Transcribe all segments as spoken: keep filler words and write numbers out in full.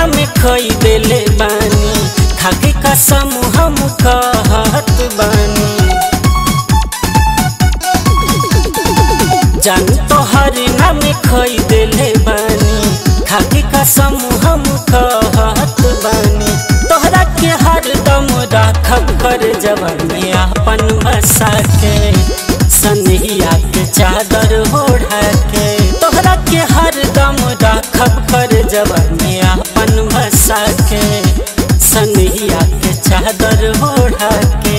नाम खोई देले बानी, खाके कसम हम कहत बानी। जान तोहर नाम खोई देले बानी, खाके कसम हम कहत बानी। तोहरा के हरदम राखब कर जवानी अपन बसा के, सनहिया के चादर ओढ़ा के। तोहरा के हरदम राखब कर जवानी अपन बसा के, सनहिया के चादर ओढ़ा के।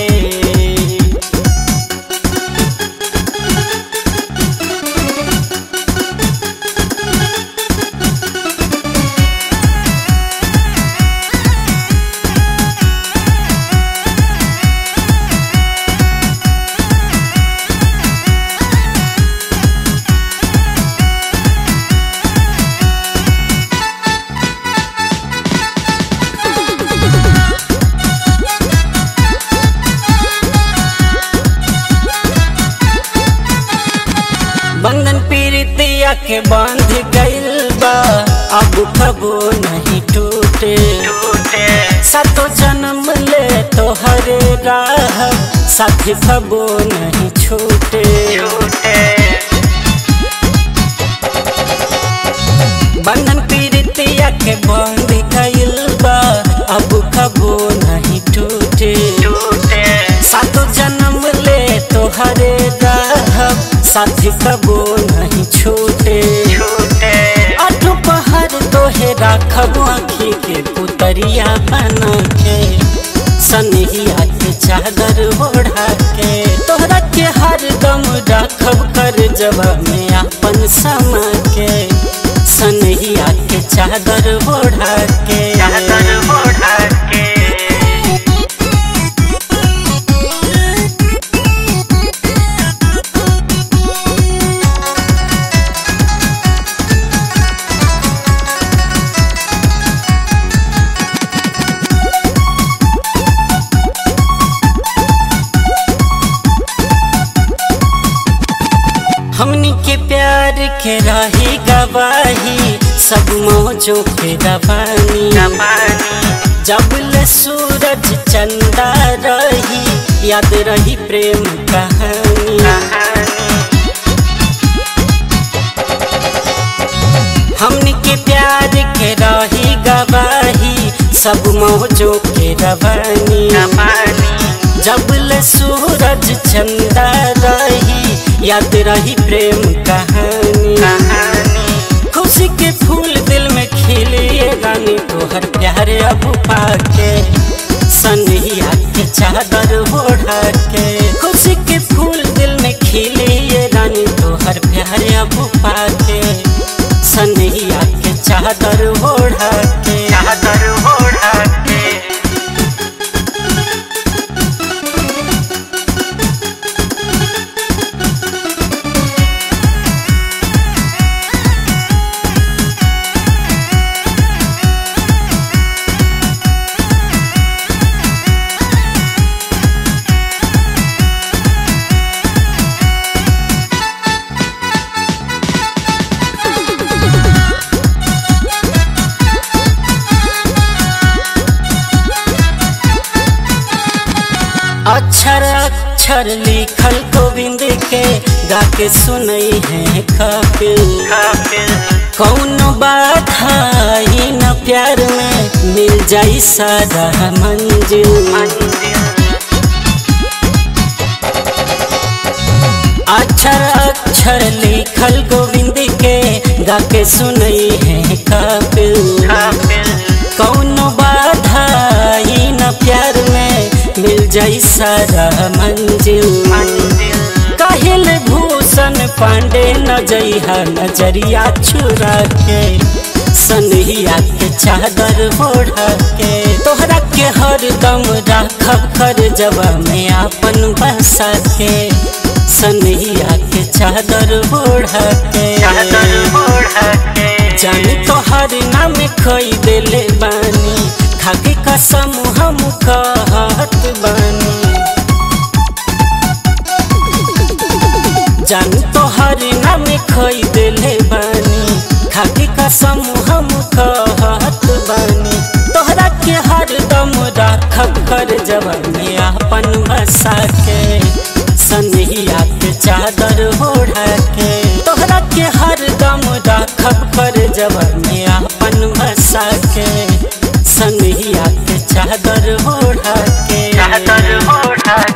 बंधन पीरितिया के बांध गइल बा, अब कबो नहीं टूटे। सातो जन्म ले तोहरे राह, साथी कबो नहीं छूटे। बंधन पीरितिया के बांध गइल बा, अब कबो नहीं टूटे। सातो जन्म ले तोहरे राह, साथी कबो नहीं छूटे। आठो पहर तोहे राखब आँखी के पुतरिया बना के, सनहिया के चादर ओढ़ा के। तोहरा के हरदम राखब कर जवानी अपन समा के, सनहिया के चादर ओढ़ा के। हमनी के प्यार के रही गवाही, सब मौजों के रवानी। जब ले सूरज चंदा रही, याद रही प्रेम कहानी। हमनी के प्यार के रही गवाही, सब मौजों के रवानी। जब ले सूरज चंदा रही, याद रही प्रेम कहानी। खुशी के फूल दिल में खिले रानी, तोहर प्यार अब पाके, सनहिया के चादर ओढ़ा के। खुशी के फूल दिल में खिले रानी, तोहर प्यार अब पाके, सनहिया के चादर ओढ़ा के। चादर ओढ़ा के। अक्षर अक्षर लिखल गोविंद के, गा के सुनई है कपिल। कौनो बाधा ही न प्यार में, मिल जाई सारा मंजिल। अक्षर अक्षर लिखल गोविंद के, गा के सुनई है कपिल। कौनो बाधा ही न प्यार में, मिल जाई सारा मंजिल। काहिल भूषण पांडे न जइहा नजरिया छुरा के, सनहिया के चादर ओढ़ा के। तोहरा के हरदम राखब कर जवा में अपन बसा के, सनहिया के चादर ओढ़ा के। जान तोहर नाम खोई देले बानी, खाके कसम हम कहत बानी। जान तोहर नाम खोई देले बानी, खाके कसम हम कहत बानी तोहरा के हरदम राखब कर जवानी अपन बसा के सनहिया के चादर ओढ़ा के तोहरा के हरदम राखब कर जवानी अपन बसा के सनहिया के चादर ओढ़ा के चादर ओढ़ा